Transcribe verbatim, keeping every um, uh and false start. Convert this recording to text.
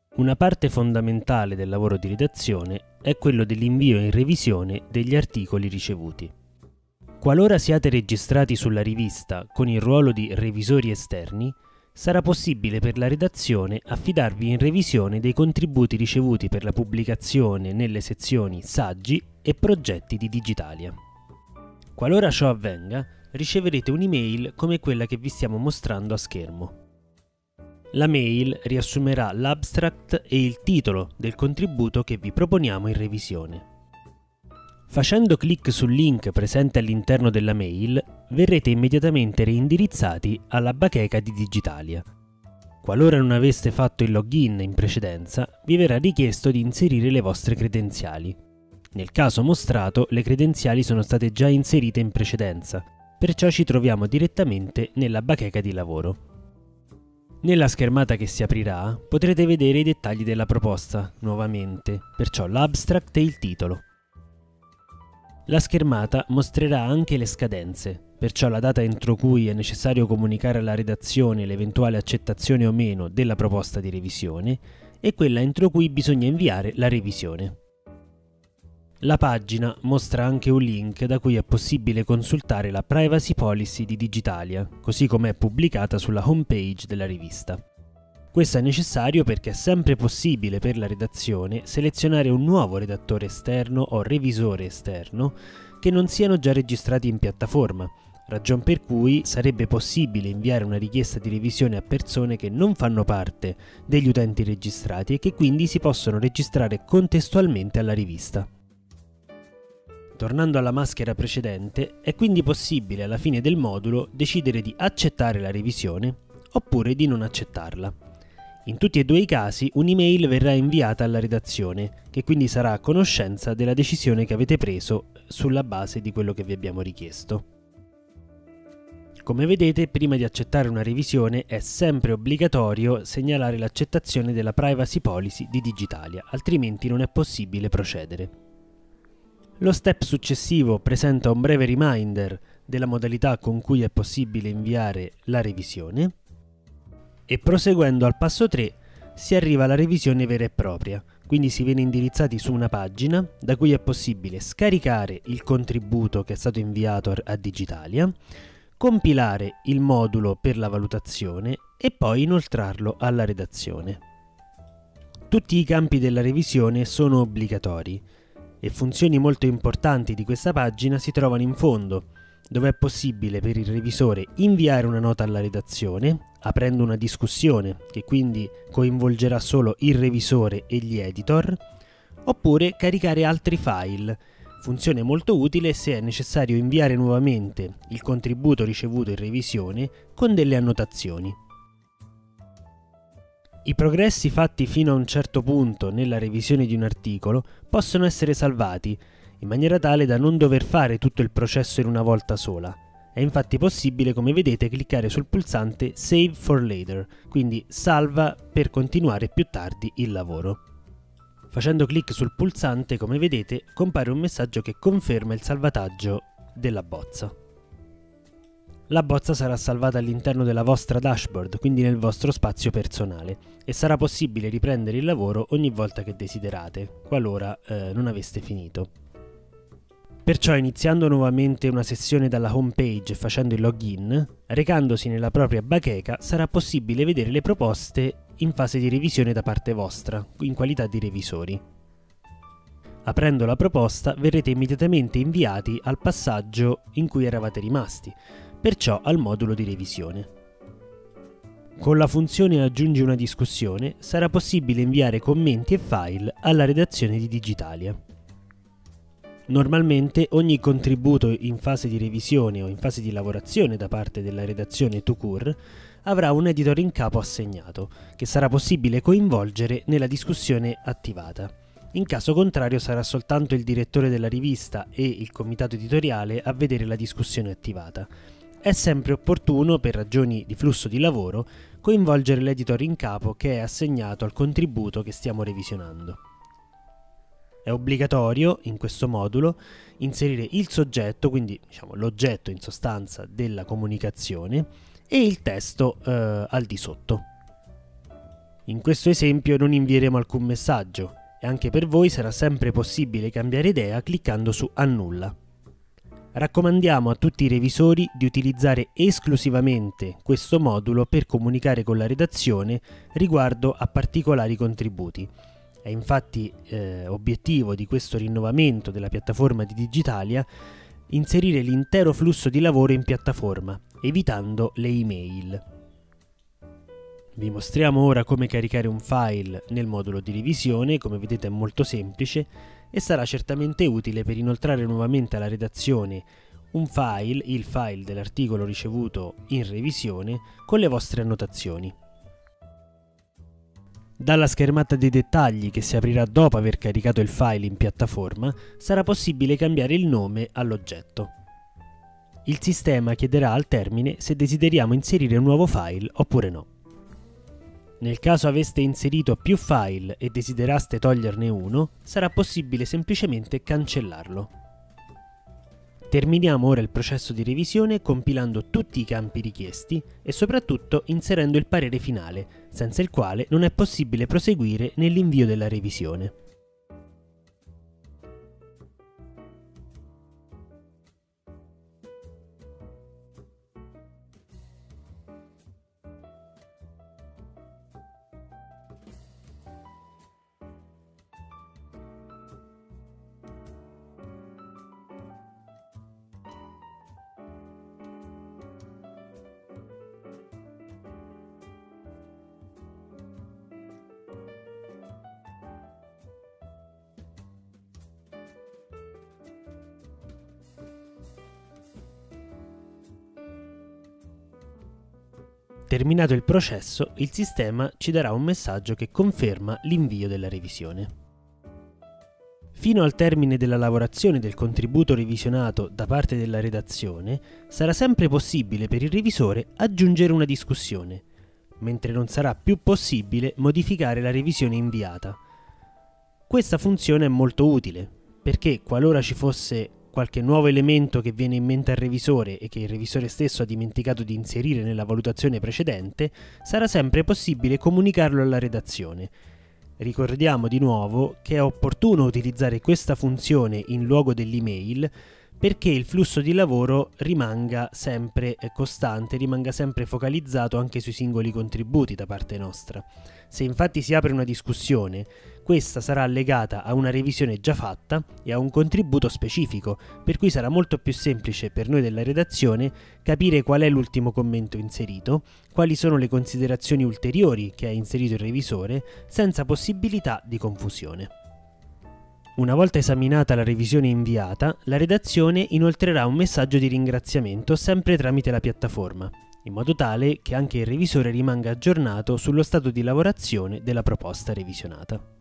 Una parte fondamentale del lavoro di redazione è quello dell'invio in revisione degli articoli ricevuti. Qualora siate registrati sulla rivista con il ruolo di revisori esterni, sarà possibile per la redazione affidarvi in revisione dei contributi ricevuti per la pubblicazione nelle sezioni Saggi e Progetti di Digitalia. Qualora ciò avvenga, riceverete un'email come quella che vi stiamo mostrando a schermo. La mail riassumerà l'abstract e il titolo del contributo che vi proponiamo in revisione. Facendo clic sul link presente all'interno della mail, verrete immediatamente reindirizzati alla bacheca di Digitalia. Qualora non aveste fatto il login in precedenza, vi verrà richiesto di inserire le vostre credenziali. Nel caso mostrato, le credenziali sono state già inserite in precedenza, perciò ci troviamo direttamente nella bacheca di lavoro. Nella schermata che si aprirà potrete vedere i dettagli della proposta, nuovamente, perciò l'abstract e il titolo. La schermata mostrerà anche le scadenze, perciò la data entro cui è necessario comunicare alla redazione l'eventuale accettazione o meno della proposta di revisione e quella entro cui bisogna inviare la revisione. La pagina mostra anche un link da cui è possibile consultare la Privacy Policy di Digitalia, così come è pubblicata sulla homepage della rivista. Questo è necessario perché è sempre possibile per la redazione selezionare un nuovo redattore esterno o revisore esterno che non siano già registrati in piattaforma, ragion per cui sarebbe possibile inviare una richiesta di revisione a persone che non fanno parte degli utenti registrati e che quindi si possono registrare contestualmente alla rivista. Tornando alla maschera precedente, è quindi possibile alla fine del modulo decidere di accettare la revisione oppure di non accettarla. In tutti e due i casi un'email verrà inviata alla redazione, che quindi sarà a conoscenza della decisione che avete preso sulla base di quello che vi abbiamo richiesto. Come vedete, prima di accettare una revisione è sempre obbligatorio segnalare l'accettazione della Privacy Policy di Digitalia, altrimenti non è possibile procedere. Lo step successivo presenta un breve reminder della modalità con cui è possibile inviare la revisione e proseguendo al passo tre si arriva alla revisione vera e propria, quindi si viene indirizzati su una pagina da cui è possibile scaricare il contributo che è stato inviato a Digitalia, compilare il modulo per la valutazione e poi inoltrarlo alla redazione. Tutti i campi della revisione sono obbligatori e funzioni molto importanti di questa pagina si trovano in fondo, dove è possibile per il revisore inviare una nota alla redazione, aprendo una discussione che quindi coinvolgerà solo il revisore e gli editor, oppure caricare altri file, funzione molto utile se è necessario inviare nuovamente il contributo ricevuto in revisione con delle annotazioni. I progressi fatti fino a un certo punto nella revisione di un articolo possono essere salvati, in maniera tale da non dover fare tutto il processo in una volta sola. È infatti possibile, come vedete, cliccare sul pulsante Save for Later, quindi salva per continuare più tardi il lavoro. Facendo clic sul pulsante, come vedete, compare un messaggio che conferma il salvataggio della bozza. La bozza sarà salvata all'interno della vostra dashboard, quindi nel vostro spazio personale, e sarà possibile riprendere il lavoro ogni volta che desiderate, qualora eh, non aveste finito. Perciò, iniziando nuovamente una sessione dalla home page e facendo il login, recandosi nella propria bacheca sarà possibile vedere le proposte in fase di revisione da parte vostra, in qualità di revisori. Aprendo la proposta verrete immediatamente inviati al passaggio in cui eravate rimasti, perciò al modulo di revisione. Con la funzione Aggiungi una discussione sarà possibile inviare commenti e file alla redazione di Digitalia. Normalmente ogni contributo in fase di revisione o in fase di lavorazione da parte della redazione tout court avrà un editor in capo assegnato, che sarà possibile coinvolgere nella discussione attivata. In caso contrario sarà soltanto il direttore della rivista e il comitato editoriale a vedere la discussione attivata. È sempre opportuno, per ragioni di flusso di lavoro, coinvolgere l'editor in capo che è assegnato al contributo che stiamo revisionando. È obbligatorio, in questo modulo, inserire il soggetto, quindi diciamo, l'oggetto in sostanza della comunicazione, e il testo eh, al di sotto. In questo esempio non invieremo alcun messaggio e anche per voi sarà sempre possibile cambiare idea cliccando su Annulla. Raccomandiamo a tutti i revisori di utilizzare esclusivamente questo modulo per comunicare con la redazione riguardo a particolari contributi. È infatti eh, obiettivo di questo rinnovamento della piattaforma di Digitalia inserire l'intero flusso di lavoro in piattaforma, evitando le email. Vi mostriamo ora come caricare un file nel modulo di revisione. Come vedete è molto semplice e sarà certamente utile per inoltrare nuovamente alla redazione un file, il file dell'articolo ricevuto in revisione, con le vostre annotazioni. Dalla schermata dei dettagli, che si aprirà dopo aver caricato il file in piattaforma, sarà possibile cambiare il nome all'oggetto. Il sistema chiederà al termine se desideriamo inserire un nuovo file oppure no. Nel caso aveste inserito più file e desideraste toglierne uno, sarà possibile semplicemente cancellarlo. Terminiamo ora il processo di revisione compilando tutti i campi richiesti e soprattutto inserendo il parere finale, senza il quale non è possibile proseguire nell'invio della revisione. Terminato il processo, il sistema ci darà un messaggio che conferma l'invio della revisione. Fino al termine della lavorazione del contributo revisionato da parte della redazione, sarà sempre possibile per il revisore aggiungere una discussione, mentre non sarà più possibile modificare la revisione inviata. Questa funzione è molto utile, perché qualora ci fosse qualche nuovo elemento che viene in mente al revisore e che il revisore stesso ha dimenticato di inserire nella valutazione precedente, sarà sempre possibile comunicarlo alla redazione. Ricordiamo di nuovo che è opportuno utilizzare questa funzione in luogo dell'email perché il flusso di lavoro rimanga sempre costante, rimanga sempre focalizzato anche sui singoli contributi da parte nostra. Se infatti si apre una discussione, questa sarà allegata a una revisione già fatta e a un contributo specifico, per cui sarà molto più semplice per noi della redazione capire qual è l'ultimo commento inserito, quali sono le considerazioni ulteriori che ha inserito il revisore, senza possibilità di confusione. Una volta esaminata la revisione inviata, la redazione inoltrerà un messaggio di ringraziamento sempre tramite la piattaforma, in modo tale che anche il revisore rimanga aggiornato sullo stato di lavorazione della proposta revisionata.